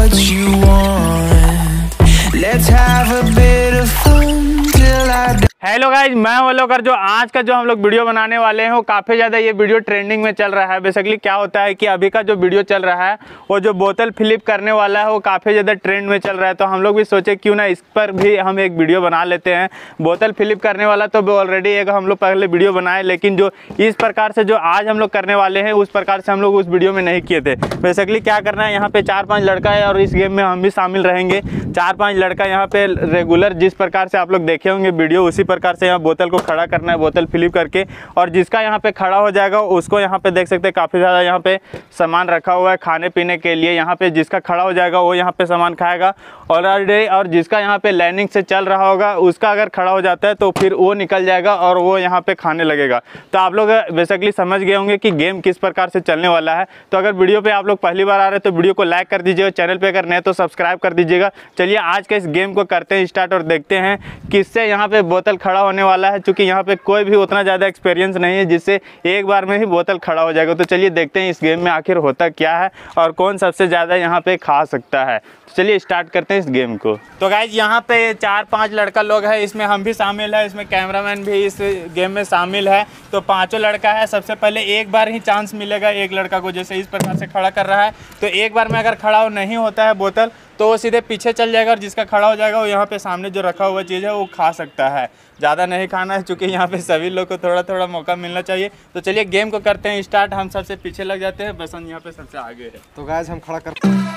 what you want. Let's have a bit of fun till I die. Hello guys, मैं वो लोग जो आज का जो हम लोग वीडियो बनाने वाले हैं वो काफ़ी ज़्यादा ये वीडियो ट्रेंडिंग में चल रहा है। बेसिकली क्या होता है कि अभी का जो वीडियो चल रहा है वो जो बोतल फ्लिप करने वाला है वो काफ़ी ज़्यादा ट्रेंड में चल रहा है। तो हम लोग भी सोचे क्यों ना इस पर भी हम एक वीडियो बना लेते हैं। बोतल फ्लिप करने वाला तो ऑलरेडी एक हम लोग पहले वीडियो बनाए, लेकिन जो इस प्रकार से जो आज हम लोग करने वाले हैं उस प्रकार से हम लोग उस वीडियो में नहीं किए थे। बेसिकली क्या करना है, यहाँ पे 4-5 लड़का है और इस गेम में हम भी शामिल रहेंगे। 4-5 लड़का यहाँ पे रेगुलर जिस प्रकार से आप लोग देखे होंगे वीडियो, उसी प्रकार से यहाँ बोतल को खड़ा करना है, बोतल फ्लिप करके। और जिसका यहाँ पे खड़ा हो जाएगा उसको यहाँ पे देख सकते हैं काफ़ी ज़्यादा यहाँ पे सामान रखा हुआ है खाने पीने के लिए। यहाँ पे जिसका खड़ा हो जाएगा वो यहाँ पे सामान खाएगा और जिसका यहाँ पे लाइनिंग से चल रहा होगा उसका अगर खड़ा हो जाता है तो फिर वो निकल जाएगा और वो यहाँ पे खाने लगेगा। तो आप लोग बेसिकली समझ गए होंगे कि गेम किस प्रकार से चलने वाला है। तो अगर वीडियो पे आप लोग पहली बार आ रहे हैं तो वीडियो को लाइक कर दीजिएगा, चैनल पे अगर नए तो सब्सक्राइब कर दीजिएगा। चलिए आज के इस गेम को करते हैं स्टार्ट और देखते हैं किससे यहाँ पे बोतल खड़ा होने वाला है। क्योंकि यहाँ पे कोई भी उतना ज़्यादा एक्सपीरियंस नहीं है जिससे एक बार में ही बोतल खड़ा हो जाएगा। तो चलिए देखते हैं इस गेम में आखिर होता क्या है और कौन सबसे ज़्यादा यहाँ पे खा सकता है। चलिए स्टार्ट करते हैं इस गेम को। तो गाइज यहाँ पे 4-5 लड़का लोग हैं, इसमें हम भी शामिल है, इसमें कैमरामैन भी इस गेम में शामिल है। तो 5 लड़का है। सबसे पहले एक बार ही चांस मिलेगा एक लड़का को, जैसे इस प्रकार से खड़ा कर रहा है तो एक बार में अगर खड़ा नहीं होता है बोतल तो वो सीधे पीछे चल जाएगा और जिसका खड़ा हो जाएगा वो यहाँ पे सामने जो रखा हुआ चीज़ है वो खा सकता है। ज़्यादा नहीं खाना है क्योंकि यहाँ पे सभी लोग को थोड़ा थोड़ा मौका मिलना चाहिए। तो चलिए गेम को करते हैं स्टार्ट। हम सबसे पीछे लग जाते हैं, बसंत यहाँ पे सबसे आगे है। तो गाइस हम खड़ा करते हैं।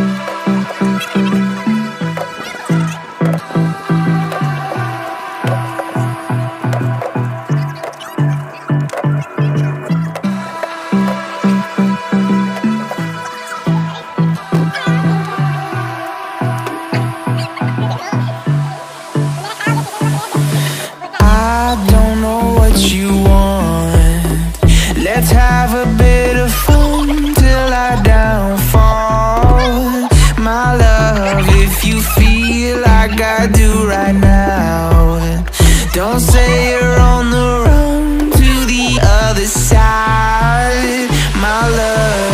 Let's have a bit of fun till I downfall. My love, if you feel like I do right now, don't say you're on the run to the other side, my love.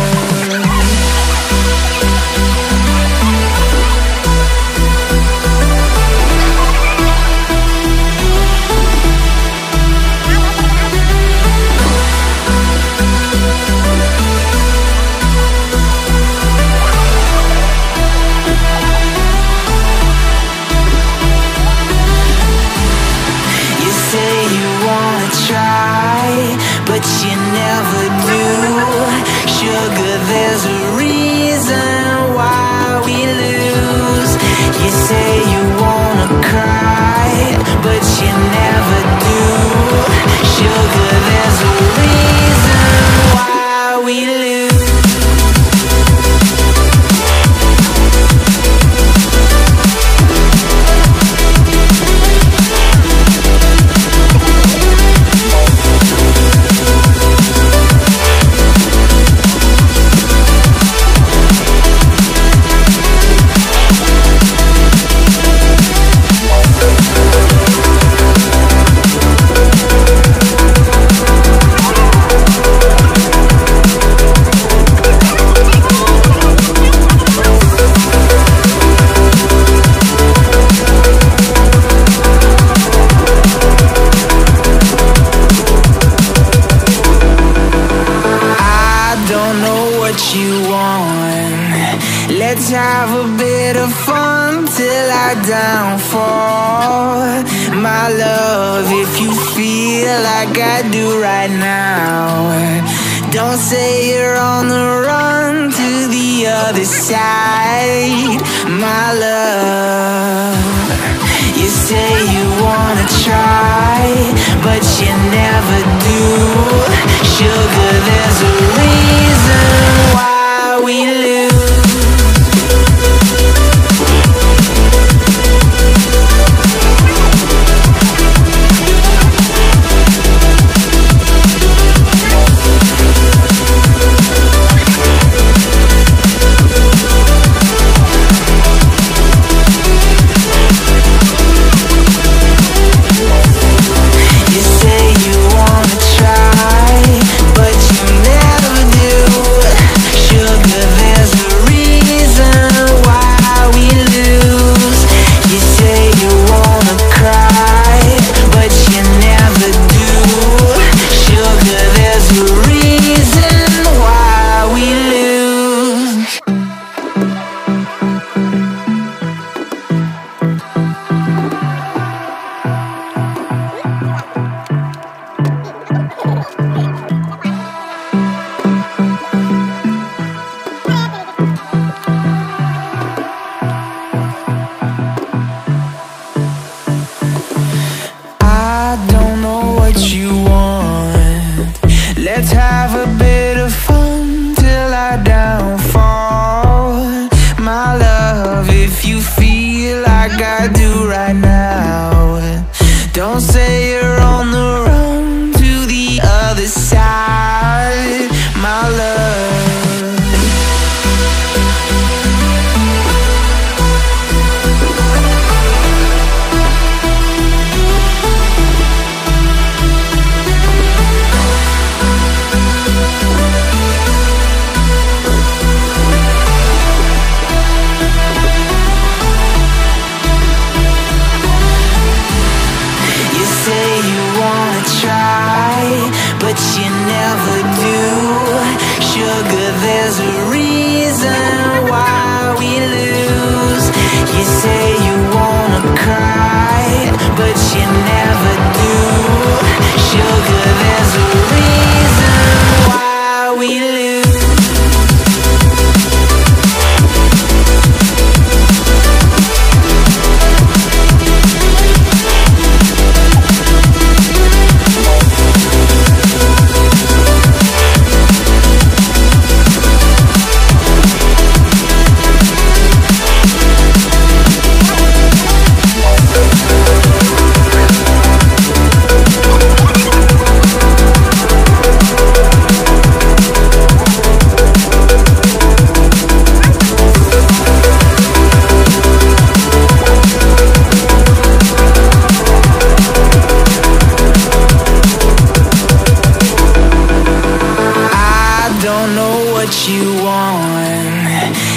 But you never do. Sugar, there's a reason why we lose. You say you wanna cry, but you never do. Sugar, there's a reason why we lose. Let's have a bit of fun till I downfall. My love, if you feel like I do right now, don't say you're on the run to the other side, my love. You say you wanna try, but you never do. Sugar, there's a reason why we lose. Sugar, there's a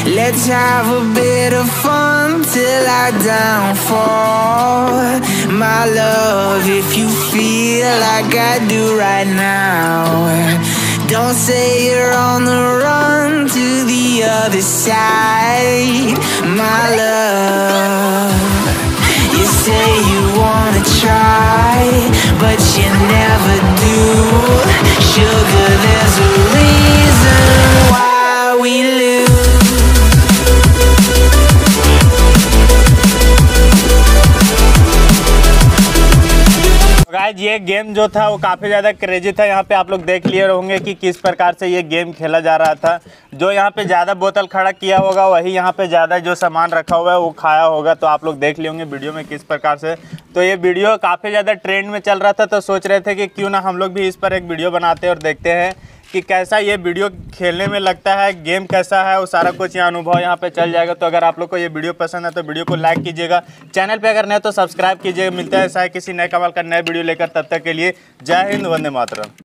Let's have a bit of fun till I downfall. My love, if you feel like I do right now, don't say you're on the run to the other side. My love, you say you wanna try, but you never do. Sugar, there's a reason why we lose. Guys ये game जो था वो काफ़ी ज़्यादा crazy था। यहाँ पे आप लोग देख लिए होंगे कि किस प्रकार से ये गेम खेला जा रहा था। जो यहाँ पे ज़्यादा बोतल खड़ा किया होगा वही यहाँ पे ज़्यादा जो सामान रखा हुआ है वो खाया होगा। तो आप लोग देख लिए होंगे वीडियो में किस प्रकार से। तो ये वीडियो काफ़ी ज़्यादा ट्रेंड में चल रहा था, तो सोच रहे थे कि क्यों ना हम लोग भी इस पर एक वीडियो बनाते हैं और देखते हैं कि कैसा ये वीडियो खेलने में लगता है, गेम कैसा है, वो सारा कुछ यहाँ अनुभव यहाँ पे चल जाएगा। तो अगर आप लोग को ये वीडियो पसंद है तो वीडियो को लाइक कीजिएगा, चैनल पे अगर नए तो सब्सक्राइब कीजिएगा। मिलता है ऐसा है किसी नए कमाल का नया वीडियो लेकर, तब तक के लिए जय हिंद, वंदे मातरम।